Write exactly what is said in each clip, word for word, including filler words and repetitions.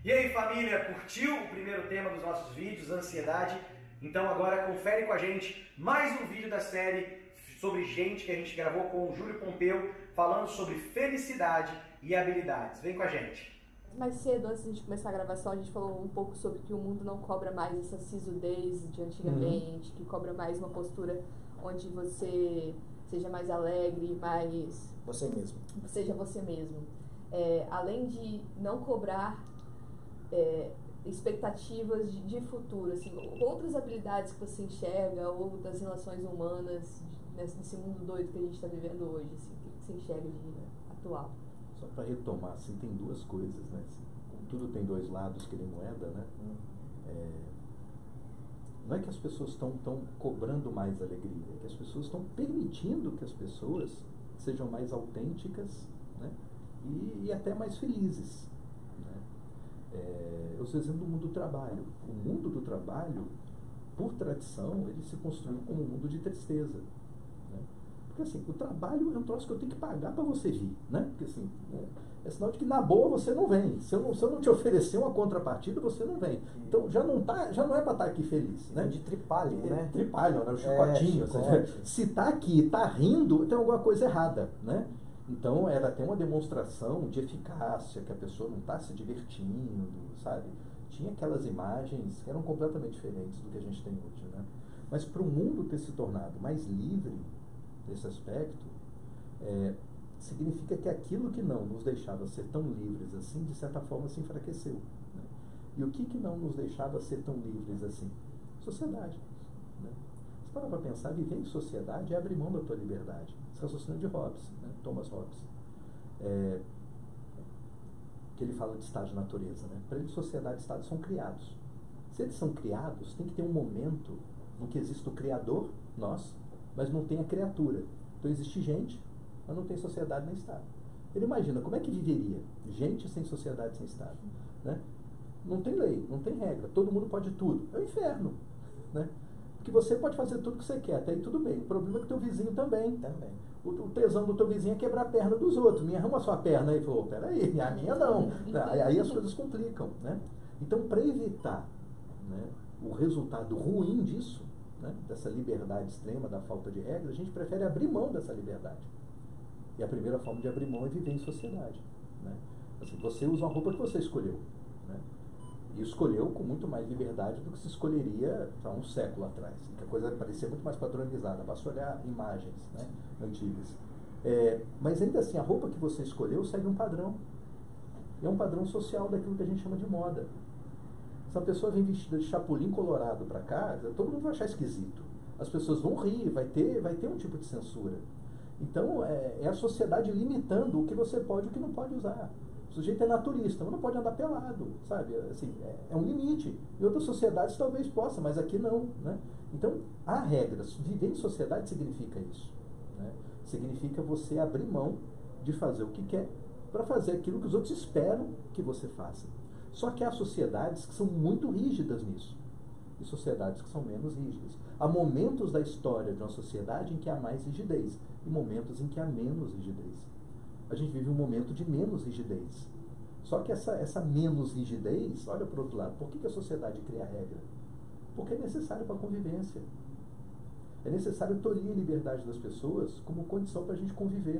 E aí, família, curtiu o primeiro tema dos nossos vídeos, ansiedade? Então agora confere com a gente mais um vídeo da série sobre gente que a gente gravou com o Júlio Pompeu, falando sobre felicidade e habilidades. Vem com a gente. Mais cedo, antes de a gente começar a gravação, a gente falou um pouco sobre que o mundo não cobra mais essa sisudez de antigamente, uhum. que cobra mais uma postura onde você seja mais alegre, mais... Você mesmo. Seja você mesmo. É, além de não cobrar é, expectativas de, de futuro, assim, outras habilidades que você enxerga, ou das relações humanas, nesse, nesse mundo doido que a gente está vivendo hoje, assim, o que você enxerga de atual? Só para retomar, assim, tem duas coisas, né? Como tudo tem dois lados que nem moeda, né? Hum. É, não é que as pessoas estão tão cobrando mais alegria, é que as pessoas estão permitindo que as pessoas sejam mais autênticas, né? E, e até mais felizes, né? É, eu estou dizendo do mundo do trabalho. O mundo do trabalho, por tradição, ele se construiu como um mundo de tristeza. Porque assim, o trabalho é um troço que eu tenho que pagar para você vir, né? Porque assim, é, é sinal de que na boa você não vem. Se eu não, se eu não te oferecer uma contrapartida, você não vem. Então já não, tá, já não é para estar aqui feliz, né? De tripalho, é, né? Tripalho, né? O chicotinho. É, chicote. Se está aqui e está rindo, tem alguma coisa errada, né? Então era até uma demonstração de eficácia, que a pessoa não está se divertindo, sabe? Tinha aquelas imagens que eram completamente diferentes do que a gente tem hoje, né? Mas para o mundo ter se tornado mais livre nesse aspecto, é, significa que aquilo que não nos deixava ser tão livres assim, de certa forma se enfraqueceu, né? E o que que não nos deixava ser tão livres assim? Sociedade, né? Se parar para pensar, viver em sociedade é abrir mão da tua liberdade. Esse raciocínio de Hobbes, né? Thomas Hobbes, é, que ele fala de estado de natureza, né? Para ele, sociedade e estado são criados. Se eles são criados, tem que ter um momento em que existe o Criador, nós, mas não tem a criatura. Então existe gente, mas não tem sociedade nem Estado. Ele imagina, como é que viveria gente sem sociedade, sem Estado, né? Não tem lei, não tem regra, todo mundo pode tudo. É o inferno, né? Porque você pode fazer tudo que você quer, até aí tudo bem. O problema é que o teu vizinho também. também. O, o tesão do teu vizinho é quebrar a perna dos outros. Minha arruma a sua perna aí. Falou, peraí, a minha não. Aí as coisas complicam, né? Então, para evitar, né, o resultado ruim disso, né, dessa liberdade extrema, da falta de regras, a gente prefere abrir mão dessa liberdade. E a primeira forma de abrir mão é viver em sociedade, né? Assim, você usa uma roupa que você escolheu, né? E escolheu com muito mais liberdade do que se escolheria há um século atrás, que a coisa parecia muito mais padronizada. Basta olhar imagens, né, antigas. É, mas ainda assim, a roupa que você escolheu segue um padrão. E é um padrão social daquilo que a gente chama de moda. Se a pessoa vem vestida de chapulim colorado para casa, todo mundo vai achar esquisito. As pessoas vão rir, vai ter, vai ter um tipo de censura. Então, é, é a sociedade limitando o que você pode e o que não pode usar. O sujeito é naturista, mas não pode andar pelado, sabe? Assim, é, é um limite. Em outras sociedades talvez possa, mas aqui não, né? Então, há regras. Viver em sociedade significa isso, né? Significa você abrir mão de fazer o que quer para fazer aquilo que os outros esperam que você faça. Só que há sociedades que são muito rígidas nisso, e sociedades que são menos rígidas. Há momentos da história de uma sociedade em que há mais rigidez, e momentos em que há menos rigidez. A gente vive um momento de menos rigidez. Só que essa, essa menos rigidez, olha para o outro lado, por que, que a sociedade cria regra? Porque é necessário para a convivência. É necessário tolir a liberdade das pessoas como condição para a gente conviver,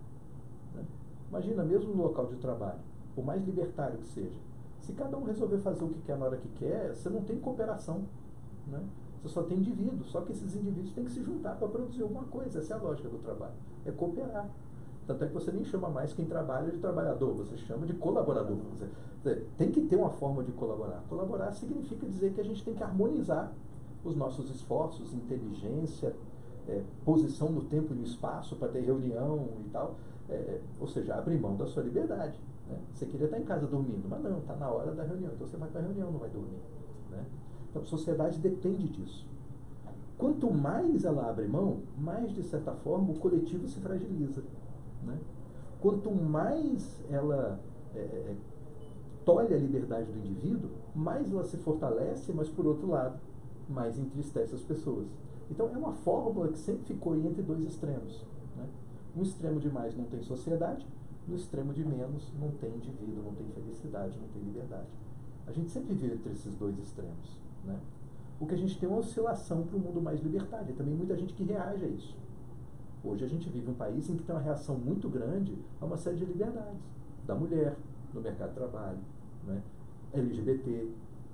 né? Imagina, mesmo no local de trabalho, por mais libertário que seja, se cada um resolver fazer o que quer na hora que quer, você não tem cooperação, né? Você só tem indivíduos, só que esses indivíduos têm que se juntar para produzir alguma coisa. Essa é a lógica do trabalho, é cooperar. Tanto é que você nem chama mais quem trabalha de trabalhador, você chama de colaborador. Você, tem que ter uma forma de colaborar. Colaborar significa dizer que a gente tem que harmonizar os nossos esforços, inteligência, é, posição no tempo e no espaço para ter reunião e tal. É, ou seja, abrir mão da sua liberdade, né? Você queria estar em casa dormindo, mas não, está na hora da reunião, então você vai para a reunião, não vai dormir, né? Então a sociedade depende disso. Quanto mais ela abre mão, mais, de certa forma, o coletivo se fragiliza, né? Quanto mais ela é, é, tolhe a liberdade do indivíduo, mais ela se fortalece, mas, por outro lado, mais entristece as pessoas. Então é uma fórmula que sempre ficou entre dois extremos, né? Um extremo demais não tem sociedade, No extremo de menos, não tem indivíduo, não tem felicidade, não tem liberdade. A gente sempre vive entre esses dois extremos, né? O que a gente tem é uma oscilação para um mundo mais libertário. E também muita gente que reage a isso. Hoje a gente vive um país em que tem uma reação muito grande a uma série de liberdades. Da mulher, no mercado de trabalho, né? L G B T,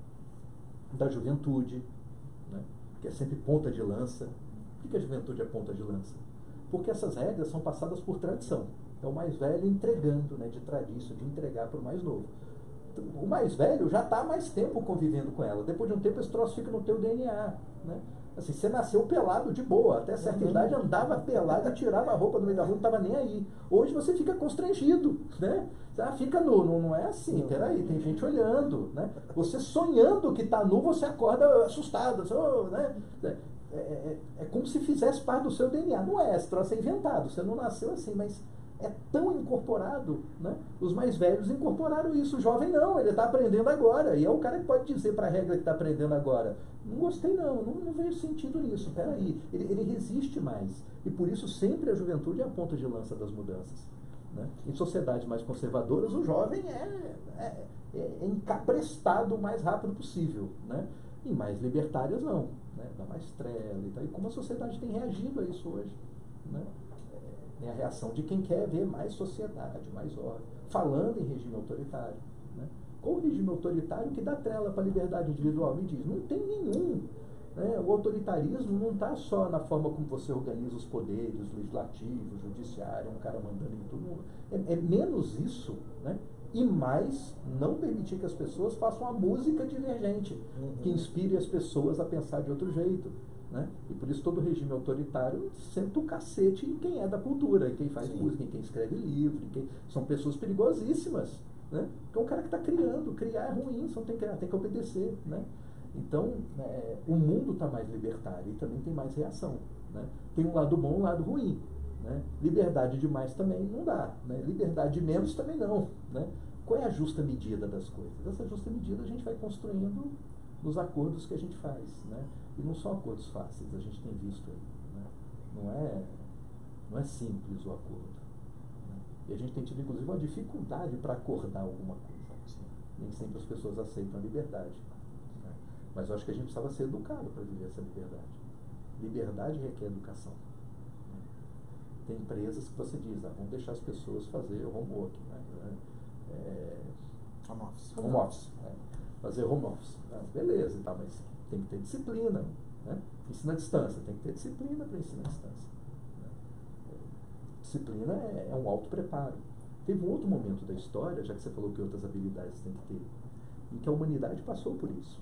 da juventude, né? Que é sempre ponta de lança. Por que a juventude é ponta de lança? Porque essas regras são passadas por tradição. É o mais velho entregando, né, de tradição, de entregar para o mais novo. Então, o mais velho já está há mais tempo convivendo com ela. Depois de um tempo, esse troço fica no teu D N A. Né? Assim, você nasceu pelado de boa. Até certa uhum. idade andava pelado e tirava a roupa no meio da rua, não estava nem aí. Hoje você fica constrangido. Né? Ah, fica nu. Não, não é assim. Uhum. Peraí, tem gente olhando. Né? Você sonhando que está nu, você acorda assustado. Oh, né? É, é, é como se fizesse parte do seu D N A. Não é, esse troço é inventado. Você não nasceu assim, mas é tão incorporado, né? Os mais velhos incorporaram isso. O jovem não, ele está aprendendo agora. E é o cara que pode dizer para a regra que está aprendendo agora: não gostei não, não, não vejo sentido nisso, peraí. Ele, ele resiste mais. E por isso sempre a juventude é a ponta de lança das mudanças. Né? Em sociedades mais conservadoras, o jovem é, é, é encaprestado o mais rápido possível. Né? Em mais libertárias, não. Né? Dá mais trela e tal. E como a sociedade tem reagido a isso hoje? Né? É a reação de quem quer ver mais sociedade, mais ordem. Falando em regime autoritário. Né? Qual o regime autoritário que dá trela para a liberdade individual? Me diz, não tem nenhum. Né? O autoritarismo não está só na forma como você organiza os poderes, legislativo, judiciário, um cara mandando em tudo. É, é menos isso, né? E mais não permitir que as pessoas façam a música divergente, uhum. que inspire as pessoas a pensar de outro jeito. Né? E por isso todo regime autoritário senta o cacete em quem é da cultura, em quem faz Sim. música, em quem escreve livro, em quem... são pessoas perigosíssimas. Né? Porque é um cara que está criando, criar é ruim, você não tem que criar, tem que obedecer. Né? Então, é, o mundo está mais libertário e também tem mais reação. Né? Tem um lado bom e um lado ruim. Né? Liberdade demais também não dá. Né? Liberdade de menos também não. Né? Qual é a justa medida das coisas? Essa justa medida a gente vai construindo nos acordos que a gente faz. Né? E não são acordos fáceis, a gente tem visto aí. Né? Não é, não é simples o acordo. Né? E a gente tem tido, inclusive, uma dificuldade para acordar alguma coisa. Assim. Nem sempre as pessoas aceitam a liberdade. Né? Mas eu acho que a gente precisava ser educado para viver essa liberdade. Liberdade requer educação. Né? Tem empresas que você diz, ah, vamos deixar as pessoas fazer homework. Né? É, home office. Home office. É. Fazer home office. Ah, beleza, tá, mas tem que ter disciplina. Né? Ensino à distância, tem que ter disciplina para ensinar à distância. Né? Disciplina é, é um auto-preparo. Teve um outro momento da história, já que você falou que outras habilidades tem que ter, em que a humanidade passou por isso.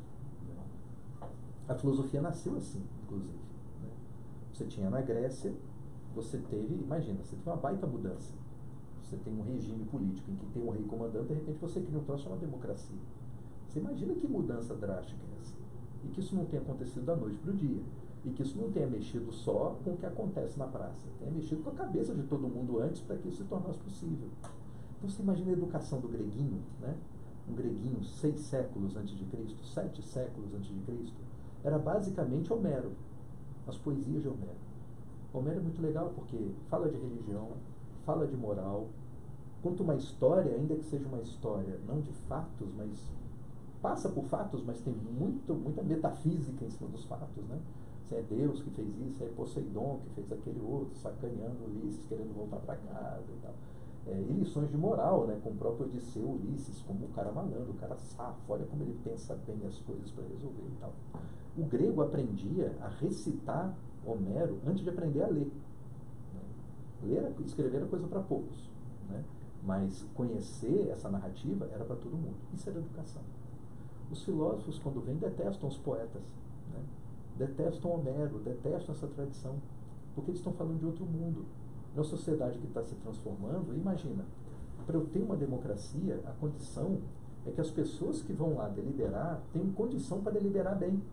Né? A filosofia nasceu assim, inclusive. Né? Você tinha na Grécia, você teve, imagina, você teve uma baita mudança. Você tem um regime político em que tem um rei comandando, de repente você cria um troço chamado democracia. Você imagina que mudança drástica é essa? E que isso não tenha acontecido da noite para o dia. E que isso não tenha mexido só com o que acontece na praça. Tenha mexido com a cabeça de todo mundo antes para que isso se tornasse possível. Então você imagina a educação do greguinho, né? Um greguinho seis séculos antes de Cristo, sete séculos antes de Cristo. Era basicamente Homero. As poesias de Homero. Homero é muito legal porque fala de religião, fala de moral, conta uma história, ainda que seja uma história não de fatos, mas passa por fatos, mas tem muito, muita metafísica em cima dos fatos, né? Se é Deus que fez isso, é Poseidon que fez aquele outro, sacaneando Ulisses, querendo voltar para casa e tal. É, e lições de moral, né? Com o próprio Odisseu, Ulisses, como o cara malandro, o cara safo, olha como ele pensa bem as coisas para resolver e tal. O grego aprendia a recitar Homero antes de aprender a ler. Né? Ler e escrever era coisa para poucos, né? Mas conhecer essa narrativa era para todo mundo. Isso era educação. Os filósofos, quando vêm, detestam os poetas, né? Detestam Homero, detestam essa tradição, porque eles estão falando de outro mundo. Uma sociedade que está se transformando, imagina, para eu ter uma democracia, a condição é que as pessoas que vão lá deliberar tenham condição para deliberar bem.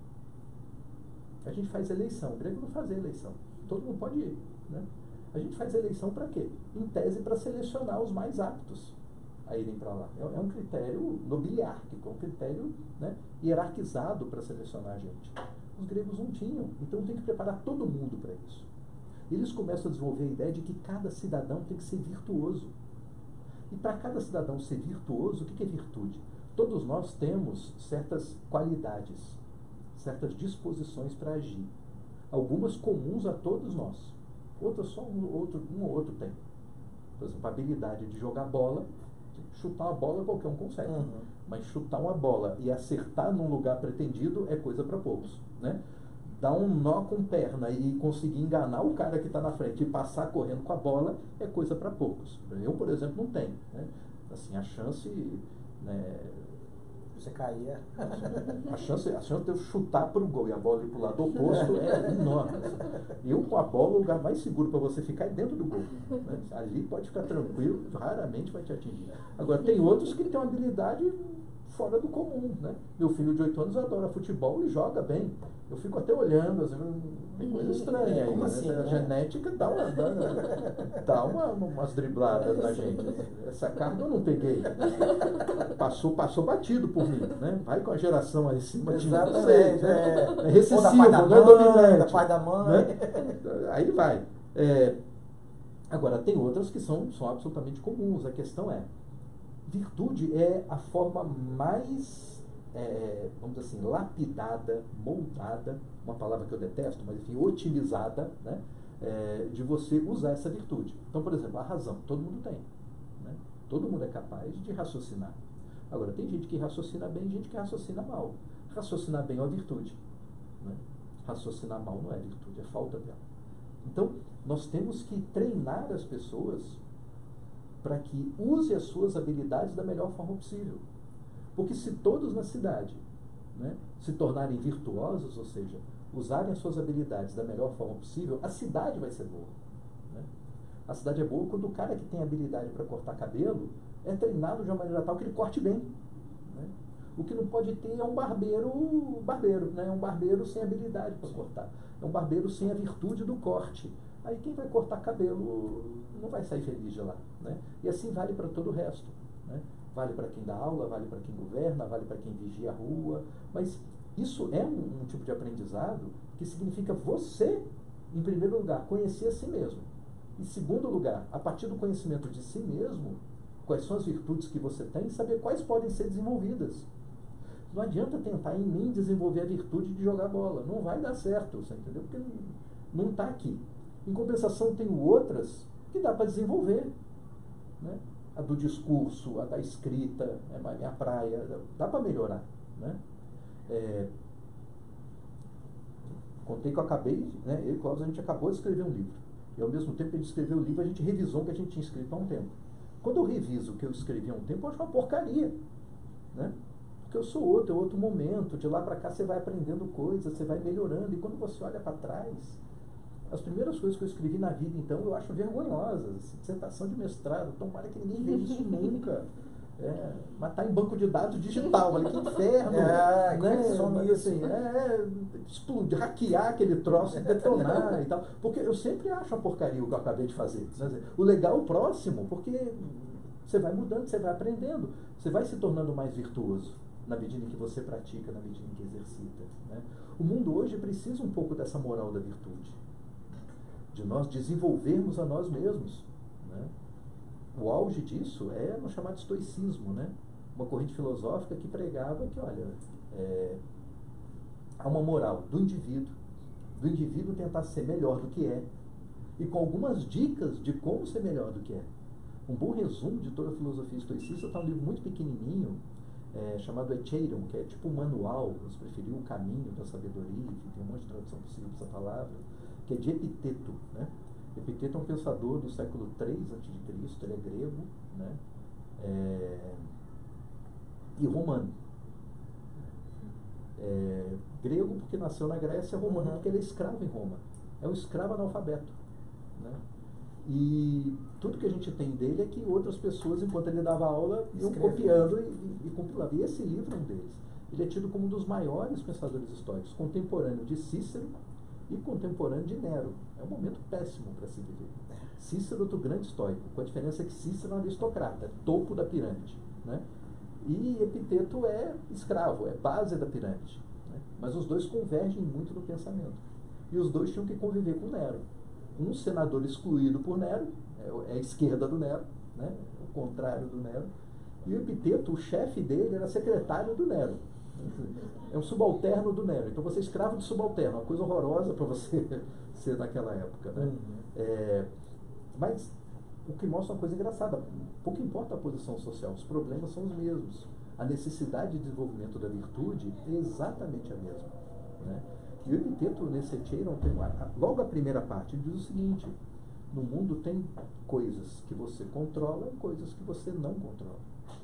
A gente faz eleição, o grego não faz eleição, todo mundo pode ir, né? A gente faz eleição para quê? Em tese, para selecionar os mais aptos a irem para lá. É, é um critério nobiliárquico, é um critério, né, hierarquizado para selecionar a gente. Os gregos não tinham, então tem que preparar todo mundo para isso. Eles começam a desenvolver a ideia de que cada cidadão tem que ser virtuoso. E para cada cidadão ser virtuoso, o que é virtude? Todos nós temos certas qualidades, certas disposições para agir. Algumas comuns a todos nós, outras só um, outro, um ou outro tem. Por exemplo, a habilidade de jogar bola, chutar uma bola qualquer um consegue. Uhum. Mas chutar uma bola e acertar num lugar pretendido é coisa para poucos, né? Dar um nó com perna e conseguir enganar o cara que está na frente e passar correndo com a bola é coisa para poucos. Eu, por exemplo, não tenho, né? Assim, a chance, né, você caía. A chance, a chance de eu chutar para o gol e a bola ir para o lado oposto é enorme. Eu, com a bola, o lugar mais seguro para você ficar é dentro do gol, né? Ali pode ficar tranquilo, raramente vai te atingir. Agora, tem outros que têm uma habilidade fora do comum, né? Meu filho de oito anos adora futebol e joga bem. Eu fico até olhando, assim, tem coisa estranha aí, né? Assim, a né? genética dá, uma, dá, dá uma, umas dribladas na gente. Essa carga eu não peguei. Passou, passou batido por mim, né? Vai com a geração aí em cima de mim. Não sei, né? É recessivo, não é dominante. Da pai da mãe. Né? Aí vai. É, agora, tem outras que são, são absolutamente comuns. A questão é, virtude é a forma mais, é, vamos dizer assim, lapidada, moldada, uma palavra que eu detesto, mas enfim, otimizada, né, é, de você usar essa virtude. Então, por exemplo, a razão, todo mundo tem, né? Todo mundo é capaz de raciocinar. Agora, tem gente que raciocina bem e gente que raciocina mal. Raciocinar bem é uma virtude, né? Raciocinar mal não é virtude, é falta dela. Então, nós temos que treinar as pessoas para que use as suas habilidades da melhor forma possível. Porque se todos na cidade, né, se tornarem virtuosos, ou seja, usarem as suas habilidades da melhor forma possível, a cidade vai ser boa, né? A cidade é boa quando o cara que tem habilidade para cortar cabelo é treinado de uma maneira tal que ele corte bem, né? O que não pode ter é um barbeiro, barbeiro, né? Um barbeiro sem habilidade para cortar. É um barbeiro sem a virtude do corte. Aí quem vai cortar cabelo não vai sair feliz de lá, né? E assim vale para todo o resto, né? Vale para quem dá aula, vale para quem governa, vale para quem vigia a rua. Mas isso é um, um tipo de aprendizado que significa você, em primeiro lugar, conhecer a si mesmo. Em segundo lugar, a partir do conhecimento de si mesmo, quais são as virtudes que você tem e saber quais podem ser desenvolvidas. Não adianta tentar em mim desenvolver a virtude de jogar bola. Não vai dar certo, você entendeu? Porque não está aqui. Em compensação, tenho outras que dá para desenvolver, né? A do discurso, a da escrita, é a minha praia, dá para melhorar, né? É, contei que eu acabei, né? Eu e o Cláudio, a gente acabou de escrever um livro. E ao mesmo tempo que a gente escreveu o livro, a gente revisou o que a gente tinha escrito há um tempo. Quando eu reviso o que eu escrevi há um tempo, eu acho uma porcaria, né? Porque eu sou outro, é outro momento. De lá para cá você vai aprendendo coisas, você vai melhorando. E quando você olha para trás, as primeiras coisas que eu escrevi na vida, então, eu acho vergonhosas. Dissertação de mestrado, tomara que ninguém veja isso nunca. É, mas tá em banco de dados digital, olha que inferno. É, né? Mas, assim, é, explodir, hackear aquele troço, detonar e tal. Porque eu sempre acho uma porcaria o que eu acabei de fazer. Né? O legal é o próximo, porque você vai mudando, você vai aprendendo, você vai se tornando mais virtuoso na medida em que você pratica, na medida em que exercita. Né? O mundo hoje precisa um pouco dessa moral da virtude, de nós desenvolvermos a nós mesmos, né? O auge disso é no chamado estoicismo, né? Uma corrente filosófica que pregava que, olha, é, há uma moral do indivíduo, do indivíduo tentar ser melhor do que é, e com algumas dicas de como ser melhor do que é. Um bom resumo de toda a filosofia estoicista está um livro muito pequenininho, é, chamado Echeiron, que é tipo um manual, se preferir, o caminho da sabedoria, enfim, tem um monte de tradução possível para essa palavra, que é de Epiteto, né? Epiteto é um pensador do século três antes de Cristo, ele é grego, né? É, e romano. É, grego porque nasceu na Grécia, romano porque ele é escravo em Roma. É um escravo analfabeto, né? E tudo que a gente tem dele é que outras pessoas, enquanto ele dava aula, iam Escreve. copiando e, e, e compilavam. E esse livro é um deles. Ele é tido como um dos maiores pensadores históricos, contemporâneo de Cícero e contemporâneo de Nero. É um momento péssimo para se viver. Cícero é outro grande estoico, com a diferença que Cícero é um aristocrata, é topo da pirâmide, né? E Epiteto é escravo, é base da pirâmide, né? Mas os dois convergem muito no pensamento. E os dois tinham que conviver com Nero. Um senador excluído por Nero, é a esquerda do Nero, né? o contrário do Nero. E o Epiteto, o chefe dele, era secretário do Nero. É um subalterno do Nero. Então você é escravo de subalterno, uma coisa horrorosa para você ser naquela época. Né? Uhum. É, mas o que mostra uma coisa engraçada, pouco importa a posição social, os problemas são os mesmos. A necessidade de desenvolvimento da virtude é exatamente a mesma. Né? E o Epiteto, nesse Etcheiron, tem uma, logo a primeira parte, ele diz o seguinte: no mundo tem coisas que você controla e coisas que você não controla.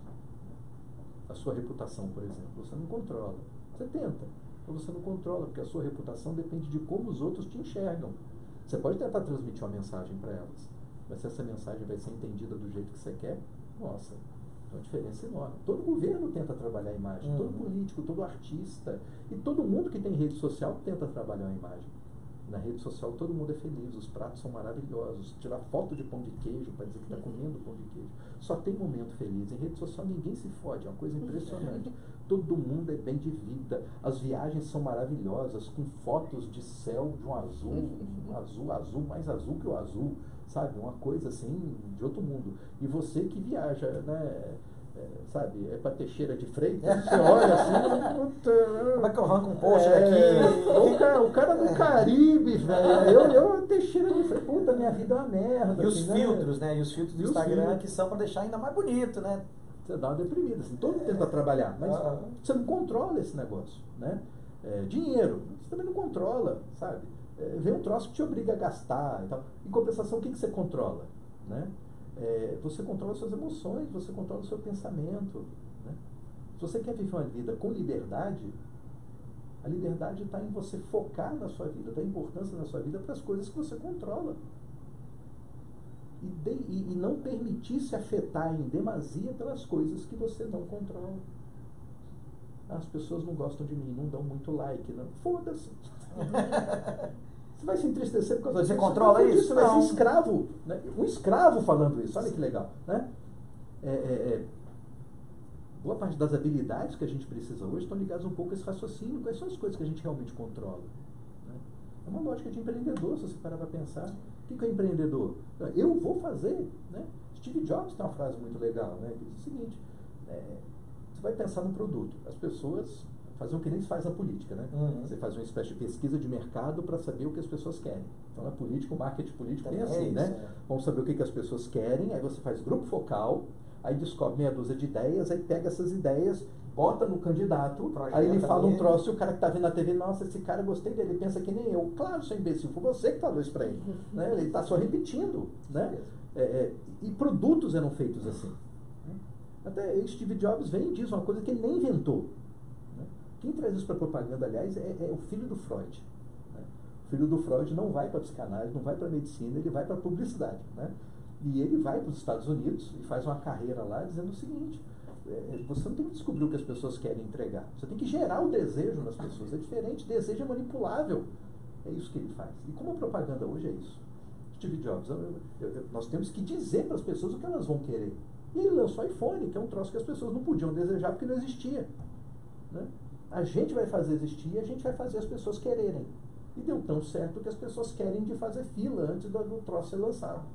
A sua reputação, por exemplo, você não controla. Você tenta, mas você não controla, porque a sua reputação depende de como os outros te enxergam. Você pode tentar transmitir uma mensagem para elas, mas se essa mensagem vai ser entendida do jeito que você quer, nossa, é uma diferença enorme. Todo governo tenta trabalhar a imagem, uhum. todo político, todo artista, e todo mundo que tem rede social tenta trabalhar a imagem. Na rede social todo mundo é feliz, os pratos são maravilhosos, tirar foto de pão de queijo para dizer que está comendo pão de queijo. Só tem momento feliz. Em rede social ninguém se fode, é uma coisa impressionante. Todo mundo é bem de vida. As viagens são maravilhosas, com fotos de céu de um azul, um azul, azul, mais azul que o azul, sabe? Uma coisa assim de outro mundo. E você que viaja, né? É, sabe, é pra Teixeira de Freitas, você olha assim, puta, como é que eu arranco um post é, daqui? O cara, o cara do Caribe, velho, eu, eu Teixeira de Freitas, puta, minha vida é uma merda. E assim, os filtros, né? né? E os filtros do e Instagram filtros. Que são pra deixar ainda mais bonito, né? Você dá uma deprimida, assim, todo mundo tenta trabalhar, mas ah. você não controla esse negócio, né? É, dinheiro, você também não controla, sabe? É, vem um troço que te obriga a gastar e tal. Em compensação, o que, que você controla, né? É, você controla suas emoções, você controla o seu pensamento. Né? Se você quer viver uma vida com liberdade, a liberdade está em você focar na sua vida, dar importância na sua vida para as coisas que você controla. E, de, e, e não permitir se afetar em demasia pelas coisas que você não controla. As pessoas não gostam de mim, não dão muito like. Não. Foda-se. Você vai se entristecer por causa disso. Você controla isso? Você vai ser escravo. Né? Um escravo falando isso. Olha que legal. Né? É, é, é, boa parte das habilidades que a gente precisa hoje estão ligadas um pouco a esse raciocínio. Quais são as coisas que a gente realmente controla? Né? É uma lógica de empreendedor, se você parar para pensar. O que, que é empreendedor? Eu vou fazer. Né? Steve Jobs tem uma frase muito legal. Né? Que diz o seguinte. É, você vai pensar num produto. As pessoas... fazer o que nem se faz na política, né? Uhum. Você faz uma espécie de pesquisa de mercado para saber o que as pessoas querem. Então, na política, o marketing político tem assim, é isso, né? É. Vamos saber o que, que as pessoas querem, aí você faz grupo focal, aí descobre meia dúzia de ideias, aí pega essas ideias, bota no candidato, Projeta aí ele fala um troço e o cara que está vendo na T V, nossa, esse cara, gostei dele, ele pensa que nem eu. Claro, seu imbecil, foi você que falou isso para ele. Uhum. Né? Ele está só repetindo, né? É, é, e produtos eram feitos assim. Né? Até Steve Jobs vem e diz uma coisa que ele nem inventou. Quem traz isso para propaganda, aliás, é, é o filho do Freud. Né? O filho do Freud não vai para a psicanálise, não vai para a medicina, ele vai para a publicidade. Né? E ele vai para os Estados Unidos e faz uma carreira lá dizendo o seguinte, é, você não tem que descobrir o que as pessoas querem entregar, você tem que gerar o desejo nas pessoas. É diferente, desejo é manipulável. É isso que ele faz. E como a propaganda hoje é isso? Steve Jobs, eu, eu, eu, nós temos que dizer para as pessoas o que elas vão querer. E ele lançou o iPhone, que é um troço que as pessoas não podiam desejar porque não existia. Né? A gente vai fazer existir e a gente vai fazer as pessoas quererem. E deu tão certo que as pessoas querem de fazer fila antes do, do troço ser lançado.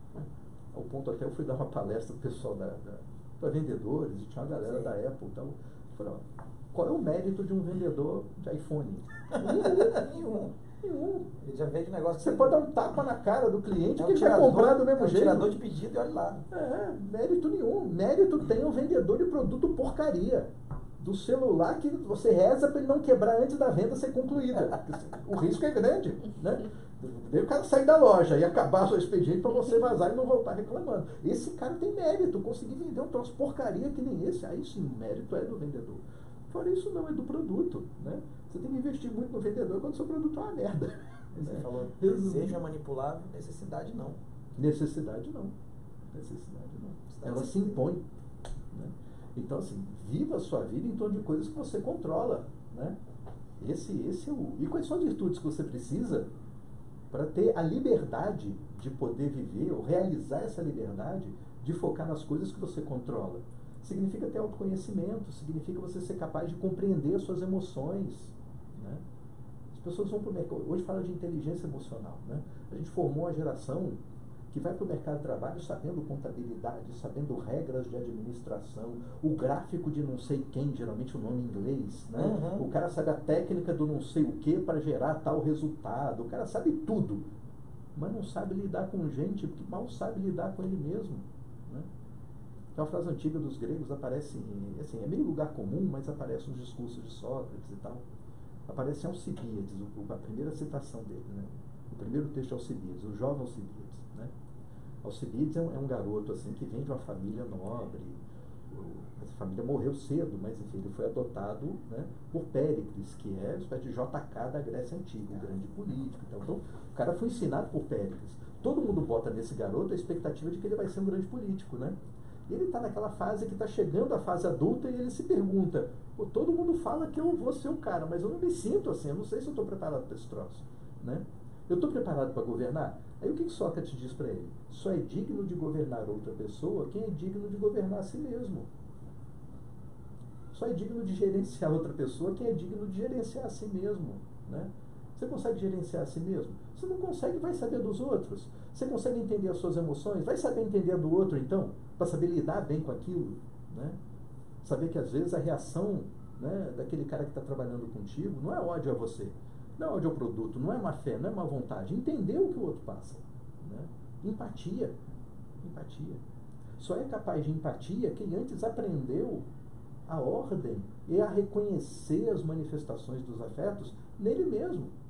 Ao ponto até eu fui dar uma palestra pro pessoal da, da, para vendedores, e tinha uma galera Sim. da Apple. Então, eu falei, ó, qual é o mérito de um vendedor de iPhone? Nenhum. Nenhum. Ele já vende negócio. Você pode dar um tapa na cara do cliente é um que ele vai tirador, comprar do mesmo é um jeito. tirador de pedido e olha lá. É, mérito nenhum. Mérito tem um vendedor de produto porcaria. Do celular que você reza para ele não quebrar antes da venda ser concluída. O risco é grande, né? Daí o cara sair da loja e acabar seu expediente para você vazar e não voltar reclamando. Esse cara tem mérito, conseguir vender um troço porcaria que nem esse. Aí sim, o mérito é do vendedor. Fora isso não, é do produto, né? Você tem que investir muito no vendedor quando seu produto é uma merda. Você né? falou, desejo é manipulável, necessidade não. Necessidade não. Necessidade não. Ela se impõe. Né? Então, assim, viva a sua vida em torno de coisas que você controla, né? Esse, esse é o... E quais são as virtudes que você precisa para ter a liberdade de poder viver, ou realizar essa liberdade de focar nas coisas que você controla? Significa ter autoconhecimento, significa você ser capaz de compreender as suas emoções, né? As pessoas vão para o mercado... Hoje fala de inteligência emocional, né? A gente formou uma geração que vai para o mercado de trabalho sabendo contabilidade, sabendo regras de administração, o gráfico de não sei quem, geralmente o nome em inglês, né? Uhum. O cara sabe a técnica do não sei o que para gerar tal resultado, o cara sabe tudo, mas não sabe lidar com gente, porque mal sabe lidar com ele mesmo, né? Então a frase antiga dos gregos aparece, assim, é meio lugar comum, mas aparece nos discursos de Sócrates e tal. Aparece em Alcibíades, a primeira citação dele, né? O primeiro texto é Alcibíades, o jovem Alcibíades, né? Alcibíades é um, é um garoto assim que vem de uma família nobre, o, essa família morreu cedo, mas enfim, ele foi adotado, né, por Péricles, que é uma espécie de J K da Grécia Antiga, um grande político. Então, então, o cara foi ensinado por Péricles. Todo mundo bota nesse garoto a expectativa de que ele vai ser um grande político, né? E ele está naquela fase que está chegando à fase adulta e ele se pergunta, pô, todo mundo fala que eu vou ser o cara, mas eu não me sinto assim, eu não sei se eu estou preparado para esse troço, né? Eu estou preparado para governar? Aí o que, que Sócrates diz para ele? Só é digno de governar outra pessoa quem é digno de governar a si mesmo. Só é digno de gerenciar outra pessoa quem é digno de gerenciar a si mesmo, né? Você consegue gerenciar a si mesmo? Você não consegue, vai saber dos outros. Você consegue entender as suas emoções? Vai saber entender do outro, então, para saber lidar bem com aquilo, né? Saber que às vezes a reação, né, daquele cara que está trabalhando contigo não é ódio a você, não é ódio ao produto, não é má fé, não é má vontade. Entender o que o outro passa, né? Empatia. Empatia. Só é capaz de empatia quem antes aprendeu a ordem e a reconhecer as manifestações dos afetos nele mesmo.